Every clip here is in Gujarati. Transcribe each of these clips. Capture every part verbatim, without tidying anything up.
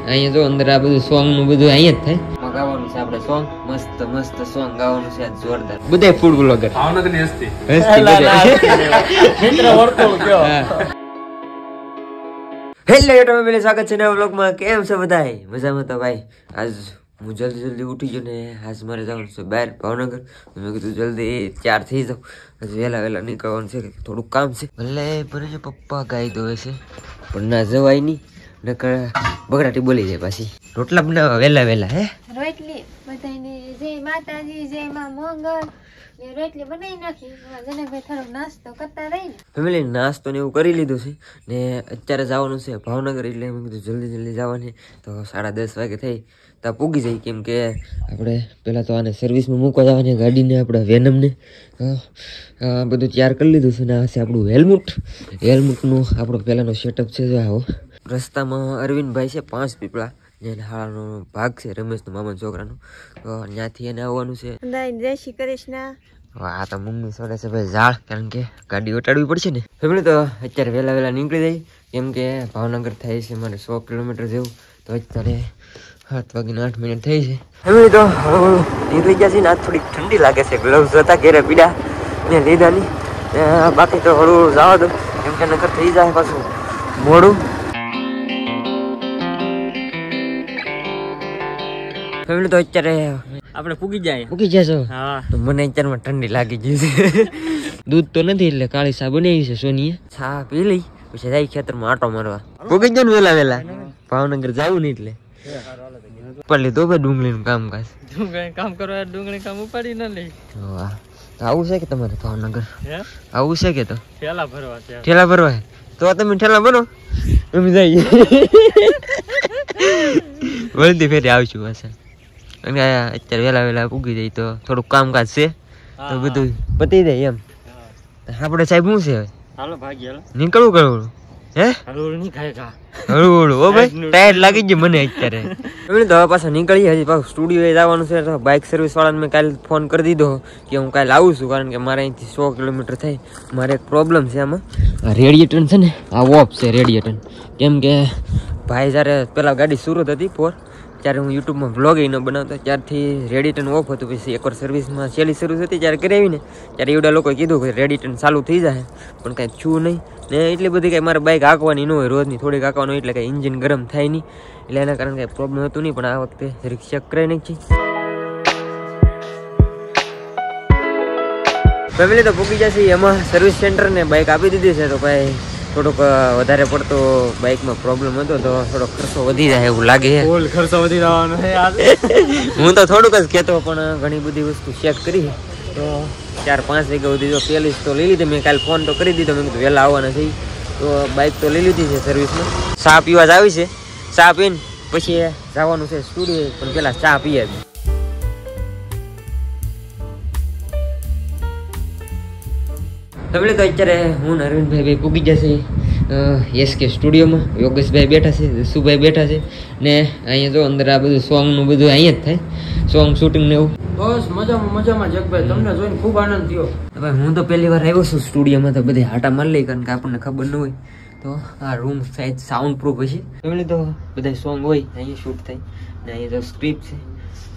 અહીંયા જો અંદર આ બધું સોંગ નું બધું અહીંયા જ થાય ગાવાનું છે આપણે સોંગ મસ્ત મસ્ત સોંગ ગાવાનું છે જોરદાર બધા ફૂડ બ્લોગર ભાવનગર ની હસ્તી મિત્ર વર્તુળ કયો હેલો યુટ્યુબ ફેમિલી સ્વાગત છે નવા વ્લોગમાં કેમ છો બધાય મજામાં તો ભાઈ આજ હું જલ્દી જલ્દી ઉઠી ગયો ને આજ મારે જવાનું છે બહાર ભાવનગર મેં કીધું જલ્દી ચાર થઈ જાઉં હજી વહેલા વહેલા નીકળવાનું છે થોડુંક કામ છે ભલે ભરે છે પપ્પા ગાય દોવે છે પણ ના જવાય નહીં નકર બગડાટી બોલી જાય પાછી રોટલા બનાવવા વહેલા વહેલા હે રોટલી બધાને જય માતાજી જય માં મોંગલ ને રોટલી બનાવી નાખી જનકભાઈ થોડો નાસ્તો કરતા રહી ને ફેમિલી નાસ્તો ને એવું કરી લીધું છે ને અત્યારે જવાનું છે ભાવનગર એટલે મેં કીધું જલ્દી જલ્દી જવાની તો સાડા દસ વાગે થઈ તો પૂગી જાય કેમ કે આપણે પહેલાં તો આને સર્વિસમાં મૂકવા જવાની ગાડીને આપણે વેનમને બધું તૈયાર કરી લીધું છે ને આ છે આપણું હેલ્મેટ હેલ્મેટનું આપણો પહેલાંનો સેટઅપ છે જો આવો રસ્તામાં અરવિંદભાઈ છે પાંચ પીપળા જેને હાળાનો ભાગ છે રમેશનો મામાના છોકરાનો તો ત્યાંથી એને આવવાનું છે જય શ્રી કૃષ્ણ આ તો મમ્મી સોડે છે ભાઈ ઝાડ કારણ કે ગાડી ઓટાડવી પડશે ને ફેમિલી તો અત્યારે વહેલા વહેલા નીકળી જાય કેમ કે ભાવનગર થાય છે મારે સો કિલોમીટર જેવું તો અત્યારે સાત વાગીને આઠ મિનિટ થઈ છે ફેમિલી તો નીકળી ગયા છે ને આજ થોડીક ઠંડી લાગે છે ગ્લવ્સ હતા ઘેરે પીડા ને લીધા નહીં બાકી તો હળવું જવા દો કેમ કે નકર થઈ જાય પાછું મોડું ફેમિલી તો અત્યારે આપણે પૂગી જાય પૂગી જશો હા તો મને અત્યારમાં ઠંડી લાગી ગઈ છે દૂધ તો નથી એટલે કાળી ચા બનાવી છે સોનીએ ચા પી લઈ પછી જાય ખેતરમાં આટો મારવા પૂગી જાય ને વેલા વેલા ભાવનગર જવું નહીં એટલે ઉપર લીધો ભાઈ ડુંગળીનું કામકાજ ડુંગળી કામ કરવા ડુંગળી કામ ઉપાડી ન લઈ વાહ આવું છે કે તમારે ભાવનગર આવું છે કે તો ઠેલા ભરવા છે ઠેલા ભરવા તો તમે ઠેલા ભરો અમે જઈએ વળતી ફેરી આવશું પાછા અને અત્યારે વહેલા વહેલા ઉગી જાય તો થોડુંક કામકાજ છે તો બધું પતી જાય એમ આપણે સાહેબ શું છે હાલો ભાગી હાલો નીકળવું કરવું હે હળવું નહીં ખાય કા હળવું હળવું ઓ ભાઈ ટાયર લાગી ગયું મને અત્યારે એમની તો હવે પાછા નીકળીએ હજી પાછું સ્ટુડિયો જવાનું છે તો બાઇક સર્વિસ વાળાને મેં કાલે ફોન કરી દીધો કે હું કાલે આવું છું કારણ કે મારે અહીંથી સો કિલોમીટર થાય મારે એક પ્રોબ્લેમ છે આમાં રેડિયેટર છે ને આ ઓફ છે રેડિયેટર કેમ કે ભાઈ જ્યારે પેલા ગાડી સુરત હતી ફોર ત્યારે હું યુટ્યુબમાં વ્લોગ ન બનાવતો ત્યારથી રેડિયેટર ઓફ હતું પછી એકવાર સર્વિસમાં છેલ્લી સર્વિસ હતી ત્યારે કરાવી ને ત્યારે એવડા લોકોએ કીધું કે રેડિયેટર ચાલુ થઈ જાય પણ કાંઈ છું નહીં ને એટલી બધી કાંઈ મારે બાઇક હાંકવાની ન હોય રોજની થોડીક હાંકવાનું એટલે કાંઈ ઇન્જિન ગરમ થાય નહીં એટલે એના કારણે કાંઈ પ્રોબ્લેમ હતું નહીં પણ આ વખતે જરીક ચેક કરાવી નાખી ફેમિલી તો પૂકી જશે એમાં સર્વિસ સેન્ટર ને બાઇક આપી દીધી છે તો કાંઈ થોડોક વધારે પડતો બાઇકમાં પ્રોબ્લેમ હતો તો થોડોક ખર્ચો વધી જાય એવું લાગે છે ફૂલ ખર્ચો વધી જવાનો છે હું તો થોડુંક જ કહેતો પણ ઘણી બધી વસ્તુ ચેક કરી તો ચાર પાંચ વાગ્યા સુધી તો પેલી તો લઈ લીધી મેં કાલે ફોન તો કરી દીધો મેં કીધું વહેલા આવવાના થઈ તો બાઇક તો લઈ લીધી છે સર્વિસમાં ચા પીવા જ આવી છે ચા પીને પછી જવાનું છે સ્ટુડિયો પણ પેલા ચા પીએ તમે તો અત્યારે હું અરવિંદભાઈ ભાઈ પૂગી જશે એસ કે સ્ટુડિયોમાં યોગેશભાઈ બેઠા છે જસુભાઈ બેઠા છે ને અહીંયા જો અંદર આ બધું સોંગનું બધું અહીંયા જ થાય સોંગ શૂટિંગ ને એવું બસ મજામાં મજામાં જગભાઈ તમને જોઈને ખૂબ આનંદ થયો ભાઈ હું તો પહેલી વાર આવ્યો છું સ્ટુડિયોમાં તો બધી હાટા મારી લઈ કારણ કે આપણને ખબર ન હોય તો આ રૂમ સાઈઝ સાઉન્ડ પ્રૂફ હશે ફેમિલી તો બધા સોંગ હોય અહીંયા શૂટ થાય ને અહીંયા તો સ્ક્રિપ્ટ છે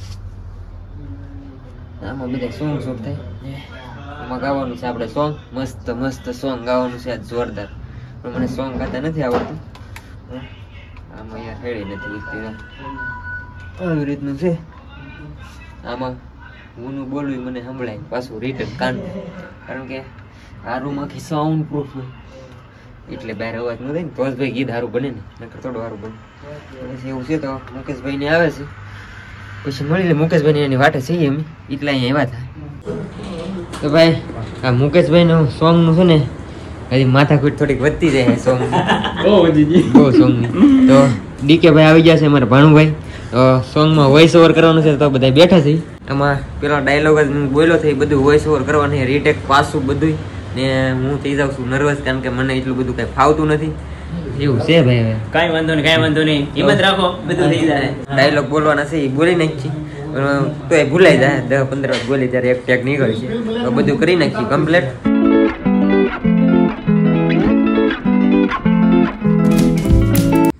આમાં બધા સોંગ શૂટ થાય આમાં ગાવાનું છે આપણે સોંગ મસ્ત મસ્ત સોંગ ગાવાનું છે જોરદાર પણ મને સોંગ ગાતા નથી આવડતું આમાં યાર હેડી નથી લીધતી આવી રીતનું છે આમાં હું બોલવું મને સંભળાય પાછું રિટર્ન કાન કારણ કે આ રૂમ આખી સાઉન્ડ પ્રૂફ હોય એટલે બહાર અવાજ ન થાય ને તો જ ભાઈ ગીત સારું બને ને નકર થોડું સારું બને પછી એવું છે તો મુકેશભાઈ ને આવે છે પછી મળી લે મુકેશભાઈ એની વાટે છીએ અમે એટલા અહીંયા એવા થાય તો ભાઈ આ મુકેશભાઈ નું સોંગ નું છે ને હજી માથાકૂટ થોડીક વધતી જાય સોંગ બહુ વધી ગઈ બહુ સોંગ ની તો ડીકે ભાઈ આવી ગયા છે અમારા ભાણુભાઈ તો સોંગમાં વોઇસ ઓવર કરવાનું છે તો બધા બેઠા છે આમાં પેલો ડાયલોગ જ બોલ્યો છે બધું વોઇસ ઓવર કરવાનું રીટેક પાછું બધું ને હું થઈ જાઉં છું નર્વસ કારણ કે મને એટલું બધું કઈ ફાવતું નથી એવું છે ભાઈ હવે કાંઈ વાંધો નહીં કાંઈ વાંધો નહીં હિંમત રાખો બધું થઈ જાય ડાયલોગ બોલવાના છે એ બોલી નાખી તો એ ભૂલાઈ જાય દસ પંદર વાર બોલી ત્યારે એક ટેક નીકળે છે તો બધું કરી નાખી કમ્પ્લીટ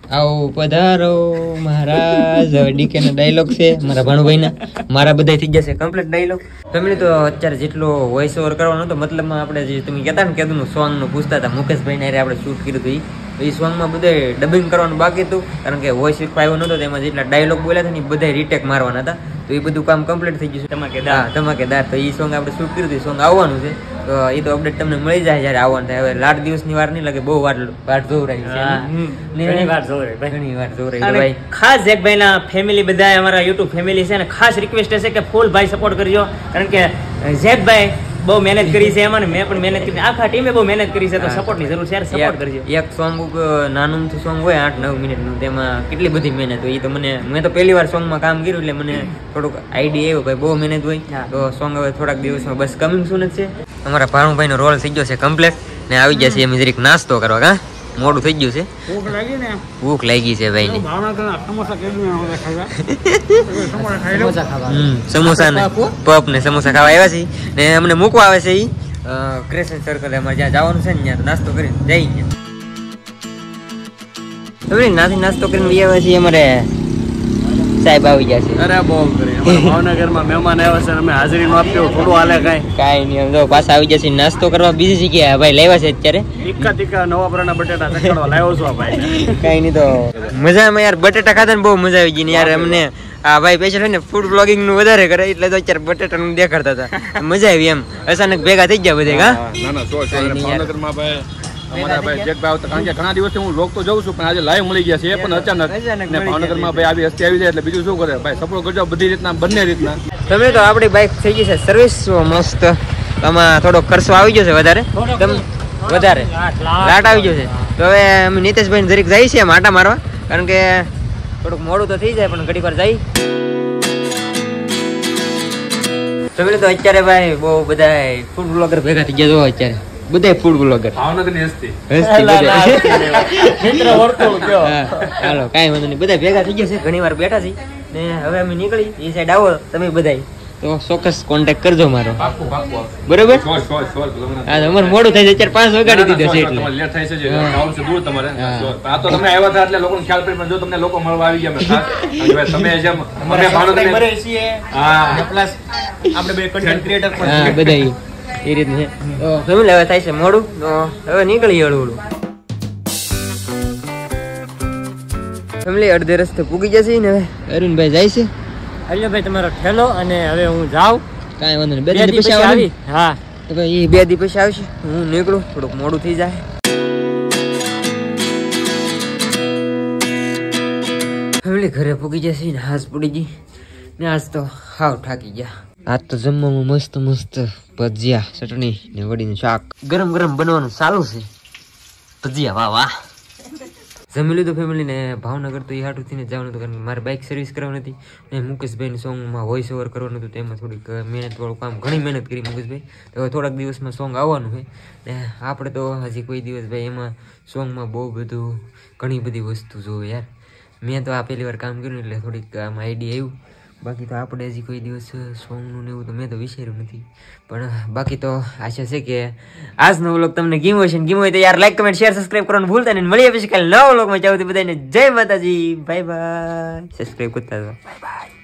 આવો પધારો મહારાજ. ડીકે નો ડાયલોગ છે મારા ભાણુભાઈ ના. મારા બધા થઈ જશે કમ્પ્લીટ ડાયલોગ. ફેમિલી તો અત્યારે જેટલો વોઇસ ઓવર કરવાનો હતો, મતલબમાં આપણે જે તમે કહેતા ને કેદું સોંગ નું પૂછતા હતા, મુકેશભાઈ ને આપણે શૂટ કર્યું હતું એ સોંગમાં બધે ડબિંગ કરવાનું બાકી હતું, કારણ કે વોઇસ આવ્યો નતો. તેમાં જેટલા ડાયલોગ બોલ્યા હતા ને એ બધા રીટેક મારવાના હતા. તો એ બધું કામ કમ્પ્લીટ થઈ ગયું છે. ધમાકેદાર ધમાકેદાર. તો એ સોંગ આપણે શૂટ કર્યું હતું, સોંગ આવવાનું છે. તો એ તો અપડેટ તમને મળી જાય જયારે આવવાનું થાય. હવે લાટ દિવસની વાર નહીં લાગે, બહુ વાર વાટ જોવરાઈ છે. ઘણી વાર જોવરાઈ ઘણી વાર જોવરાઈ ભાઈ. ખાસ જેકભાઈ ના ફેમિલી બધા અમારા યુટ્યુબ ફેમિલી છે ને, ખાસ રિક્વેસ્ટ છે કે ફૂલ ભાઈ સપોર્ટ કરજો, કારણ કે જેકભાઈ બહુ મહેનત કરી છે એમાં, મેં પણ મહેનત કરી, આખા ટીમે બહુ મહેનત કરી છે. તો સપોર્ટ ની જરૂર છે, સપોર્ટ કરજો. એક સોંગ નાનું સોંગ હોય આઠ નવ મિનિટ નું, તેમાં કેટલી બધી મહેનત હોય. એ તો મને મેં તો પહેલી વાર સોંગ માં કામ કર્યું એટલે મને થોડુંક આઈડિયા આવ્યો ભાઈ બહુ મહેનત હોય. તો સોંગ હવે થોડાક દિવસમાં બસ કમિંગ સૂન જ છે. અમારા ભાણુભાઈ નો રોલ થઈ ગયો છે કમ્પ્લીટ ને આવી ગયા છે એમ જરીક નાસ્તો કરવા. કા મોડું થઈ ગયું છે, ભૂખ લાગી ને, ભૂખ લાગી છે ભાઈ ની. સમોસા ને પપ ને સમોસા ખાવા આવ્યા છે ને અમને મૂકવા આવે છે. ઈ ક્રેશન સર્કલ અમારે જ્યાં જવાનું છે ને ત્યાં નાસ્તો કરીને જઈ ગયા નાથી નાસ્તો કરીને લઈ આવ્યા છીએ. અમારે સાહેબ આવી ગયા છે. અરે બહુ ભાવનગરમાં મહેમાન આવ્યા છે, અમે હાજરી નો આપ્યો, થોડું હાલે કઈ કઈ નહીં. જો પાછા આવી જશે. નાસ્તો કરવા બીજી જગ્યાએ ભાઈ લેવા છે અત્યારે. ટીકા ટીકા નવાપરાના બટેટા ચકડવા લાવ્યો છું ભાઈ. કઈ નહીં. તો મજામાં યાર બટેટા ખાતા ને બહુ મજા આવી ગઈ ને યાર. અમને આ ભાઈ પેશન્ટ છે ને ફૂડ બ્લોગિંગ નું વધારે કરે એટલે તો અત્યારે બટેટા નું દેખાડતા હતા. મજા આવી એમ, અચાનક ભેગા થઈ ગયા બધા. ભાવનગરમાં ભાઈ અમારા ભાઈ જેકભાઈ આવતા, કારણ કે ઘણા દિવસથી હું લોક તો જઉં છું, પણ આજે લાઈવ મળી ગયા છે એ પણ અચાનક. ને ભાવનગરમાં ભાઈ આવી હસ્તી આવી જાય એટલે બીજું શું કરે ભાઈ, સપોર્ટ કરજો બધી રીતના, બંને રીતના. તમે તો આપણી બાઇક થઈ ગઈ છે સર્વિસ મસ્ત. આમાં થોડો ખર્ચો આવી ગયો છે વધારે, વધારે લાટ આવી ગયો છે. તો હવે અમે નીતેશભાઈ ને જરીક જાય છે એમ આટા મારવા, કારણ કે થોડુંક મોડું તો થઈ જાય પણ ઘડી વાર જાય. તમે તો અત્યારે ભાઈ બહુ બધા ફૂડ બ્લોગર ભેગા થઈ ગયા. જો અત્યારે બધા ફૂડ બ્લોગર ભાવનગરની હસ્તી હાલો કાંઈ વાંધો નહીં, બધા ભેગા થઈ ગયા છે. ઘણી વાર બેઠા છે ને હવે અમે નીકળી. એ સાઈડ આવો તમે બધા તો ચોક્કસ કોન્ટેક્ટ કરજો મારો, બરોબર? હા અમારે મોડું થાય છે અત્યારે, પાંચ વગાડી દીધો છે એટલે લેટ થાય છે. દૂર તમારે આ તો તમે આવ્યા હતા એટલે લોકોને ખ્યાલ પડી, પણ જો તમને લોકો મળવા આવી ગયા તમે જેમ અમે ભાવનગર છીએ હા પ્લસ આપણે બે કન્ટેન્ટ ક્રિએટર પણ હા બધા એ રીતનું છે. તો ફેમિલી હવે થાય છે મોડું, તો હવે નીકળી હળવું હળવું. ફેમિલી અડધે રસ્તે પૂગી જશે ને હવે અરુણભાઈ જાય છે. અલ્યો ભાઈ તમારો ઠેલો, અને હવે હું જાઉં. કાંઈ વાંધો નહીં, બે દી પછી આવી. હા તો ભાઈ એ બે દી પછી આવશે, હું નીકળું, થોડુંક મોડું થઈ જાય. ફેમિલી ઘરે પૂગી જશે ને હાથ પડી ગઈ ને આજ તો હાવ થાકી ગયા. આજ તો જમવામાં મસ્ત મસ્ત ભજીયા, ચટણી ને વડીનું શાક ગરમ ગરમ બનવાનું ચાલુ છે. ભજીયા વાહ વાહ. જમી લીધું ફેમિલી ને ભાવનગર તો એ હાટું થઈને જવાનું હતું, કારણ કે મારે બાઇક સર્વિસ કરવાની હતી ને મુકેશભાઈની સોંગમાં વોઇસ ઓવર કરવાનું હતું. તેમાં થોડીક મહેનત વાળું કામ, ઘણી મહેનત કરી મુકેશભાઈ. તો હવે થોડાક દિવસમાં સોંગ આવવાનું છે ને આપણે તો હજી કોઈ દિવસ ભાઈ એમાં સોંગમાં બહુ બધું ઘણી બધી વસ્તુ જોવે યાર. મેં તો આ પહેલી વાર કામ કર્યું એટલે થોડીક આમ આઈડિયા આવ્યું. બાકી તો આપણે હજી કોઈ દિવસ સોંગનું ને એવું તો મેં તો વિચાર્યું નથી. પણ બાકી તો આશા છે કે આજનો વ્લોગ તમને ગમ્યો હશે. ગમ્યો હોય તો યાર લાઈક કમેન્ટ શેર સબસ્ક્રાઈબ કરવાનું ભૂલતા નહીં. મળીએ પછી કાલે નવા વ્લોગમાં. ચાલો બધાને જય માતાજી, બાય બાય. સબસ્ક્રાઈબ કરતા બાય બાય.